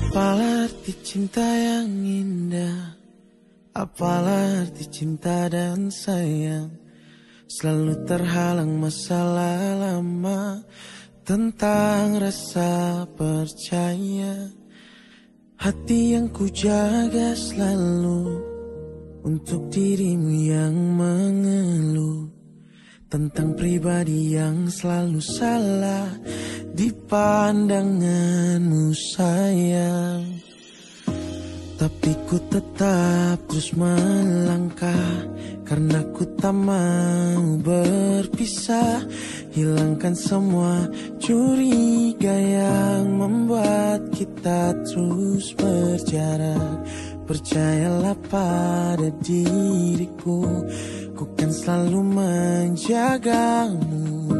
Apalah arti cinta yang indah, apalah arti cinta dan sayang. Selalu terhalang masalah lama tentang rasa percaya. Hati yang ku jaga selalu untuk dirimu yang mengeluh tentang pribadi yang selalu salah di pandanganmu sayang. Tapi ku tetap terus melangkah karena ku tak mau berpisah. Hilangkan semua curiga yang membuat kita terus berjarak. Percayalah pada diriku, ku kan selalu menjagamu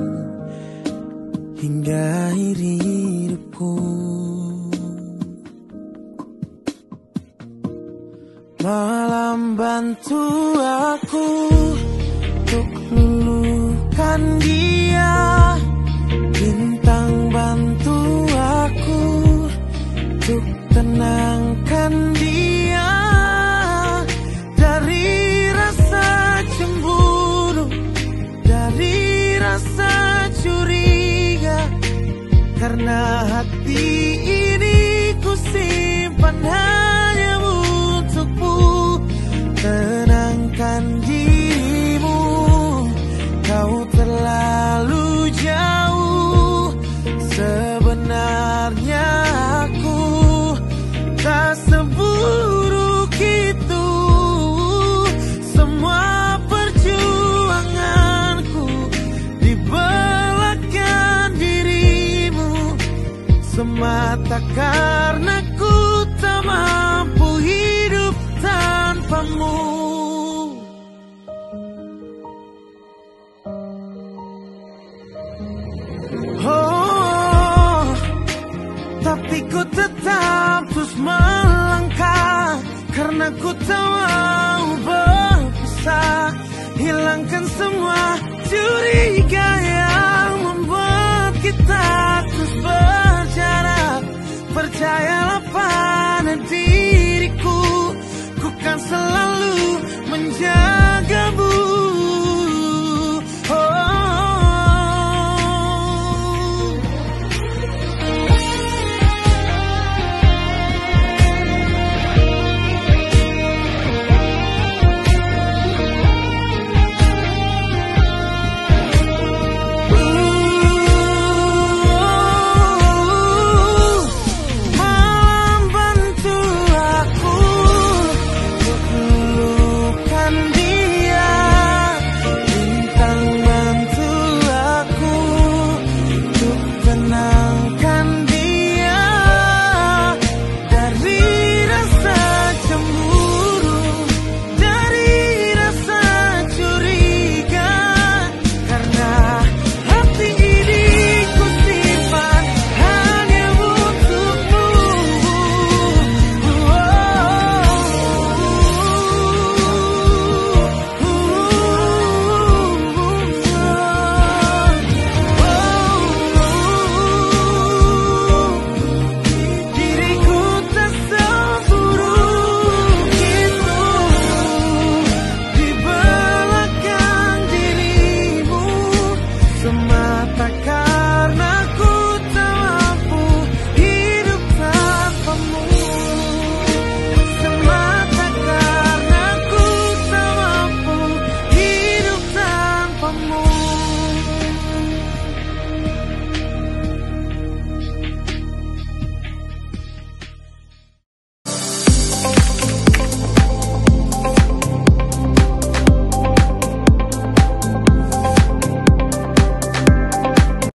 hingga akhir hidupku. Malam bantu aku untuk luluhkan dia, bintang bantu aku untuk tenangkan dia dari rasa cemburu, dari rasa curiga. Karena hati ini ku simpan hanya untukmu. Tenangkan dirimu, kau terlalu jauh. Sebenarnya aku tak seburuk itu. Semua perjuanganku di belakang dirimu, semata karena ku tak mampu hidup tanpamu. Oh, tapi ku tetap terus melangkah karena ku tak mau berpisah. Hilangkan semua curiga yang membuat kita terus berjarak. Percayalah pada diriku, ku kan selalu